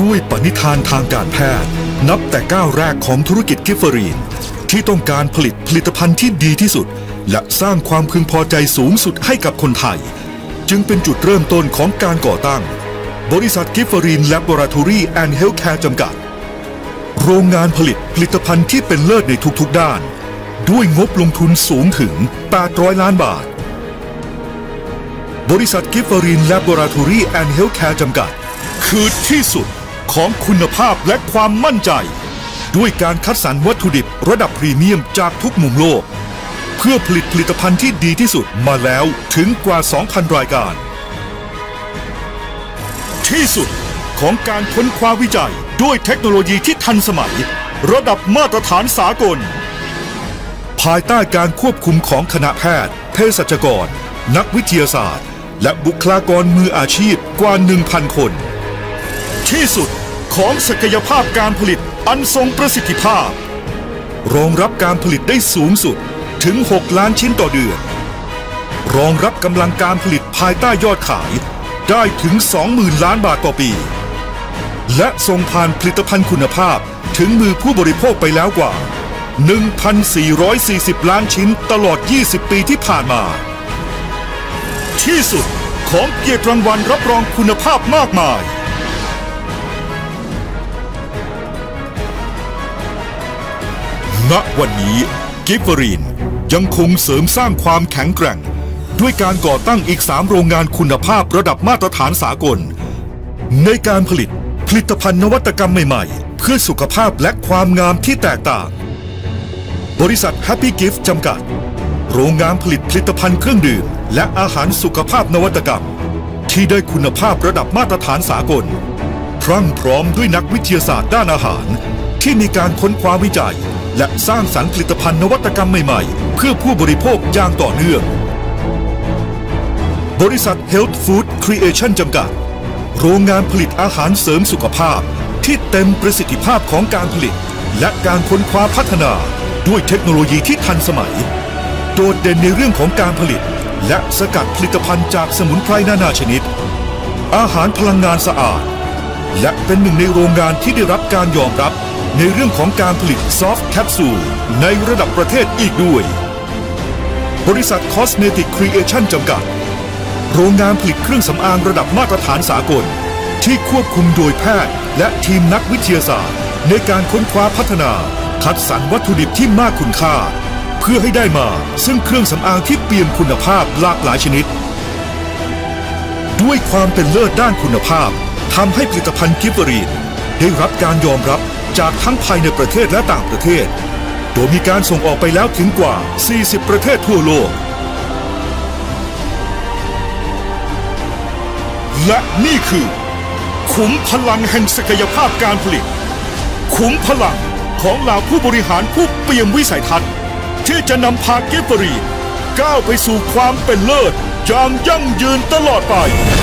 ด้วยปณิธานทางการแพทย์นับแต่ก้าวแรกของธุรกิจกิฟเฟอรีนที่ต้องการผลิตภัณฑ์ที่ดีที่สุดและสร้างความพึงพอใจสูงสุดให้กับคนไทยจึงเป็นจุดเริ่มต้นของการก่อตั้งบริษัทกิฟเฟอรีนแลบอราทอรี่แอนด์เฮลท์แคร์จำกัดโรงงานผลิตภัณฑ์ที่เป็นเลิศในทุกๆด้านด้วยงบลงทุนสูงถึง800 ล้านบาทบริษัทกิฟเฟอรีนแลบอราทอรี่แอนด์เฮลท์แคร์จำกัดคือที่สุดของคุณภาพและความมั่นใจด้วยการคัดสรรวัตถุดิบระดับพรีเมียมจากทุกมุมโลกเพื่อผลิตภัณฑ์ที่ดีที่สุดมาแล้วถึงกว่า 2,000 รายการที่สุดของการค้นคว้าวิจัยด้วยเทคโนโลยีที่ทันสมัยระดับมาตรฐานสากลภายใต้การควบคุมของคณะแพทย์เภสัชกรนักวิทยาศาสตร์และบุคลากรมืออาชีพกว่า 1,000 คนที่สุดของศักยภาพการผลิตอันทรงประสิทธิภาพรองรับการผลิตได้สูงสุดถึง 6 ล้านชิ้นต่อเดือนรองรับกำลังการผลิตภายใต้ยอดขายได้ถึง 20,000 ล้านบาทต่อปีและส่งผ่านผลิตภัณฑ์คุณภาพถึงมือผู้บริโภคไปแล้วกว่า 1,440 ล้านชิ้นตลอด 20 ปีที่ผ่านมาที่สุดของเกียรติรางวัลรับรองคุณภาพมากมายณวันนี้กิฟเฟอรีนยังคงเสริมสร้างความแข็งแกร่งด้วยการก่อตั้งอีก 3 โรงงานคุณภาพระดับมาตรฐานสากลในการผลิตภัณฑ์นวัตกรรมใหม่ๆเพื่อสุขภาพและความงามที่แตกต่างบริษัท Happy Gift จำกัดโรงงานผลิตภัณฑ์เครื่องดื่มและอาหารสุขภาพนวัตกรรมที่ได้คุณภาพระดับมาตรฐานสากลพรั่งพร้อมด้วยนักวิทยาศาสตร์ด้านอาหารที่มีการค้นคว้าวิจัยและสร้างสรรค์ผลิตภัณฑ์นวัตกรรมใหม่ๆเพื่อผู้บริโภคอย่างต่อเนื่องบริษัท Health Food Creation จำกัดโรงงานผลิตอาหารเสริมสุขภาพที่เต็มประสิทธิภาพของการผลิตและการค้นคว้าพัฒนาด้วยเทคโนโลยีที่ทันสมัยโดดเด่นในเรื่องของการผลิตและสกัดผลิตภัณฑ์จากสมุนไพรนานาชนิดอาหารพลังงานสะอาดและเป็นหนึ่งในโรงงานที่ได้รับการยอมรับในเรื่องของการผลิตซอฟต์แคปซูลในระดับประเทศอีกด้วยบริษัท Cosmetic Creation จำกัดโรงงานผลิตเครื่องสำอางระดับมาตรฐานสากลที่ควบคุมโดยแพทย์และทีมนักวิทยาศาสตร์ในการค้นคว้าพัฒนาคัดสรรวัตถุดิบที่มากคุณค่าเพื่อให้ได้มาซึ่งเครื่องสำอางที่เปี่ยมคุณภาพหลากหลายชนิดด้วยความเป็นเลิศด้านคุณภาพทำให้ผลิตภัณฑ์กิฟเฟอรีนได้รับการยอมรับจากทั้งภายในประเทศและต่างประเทศโดยมีการส่งออกไปแล้วถึงกว่า 40 ประเทศทั่วโลกและนี่คือขุมพลังแห่งศักยภาพการผลิตขุมพลังของเหล่าผู้บริหารผู้เปี่ยมวิสัยทัศน์ที่จะนำพากิฟเฟอรีนก้าวไปสู่ความเป็นเลิศอย่างยั่งยืนตลอดไป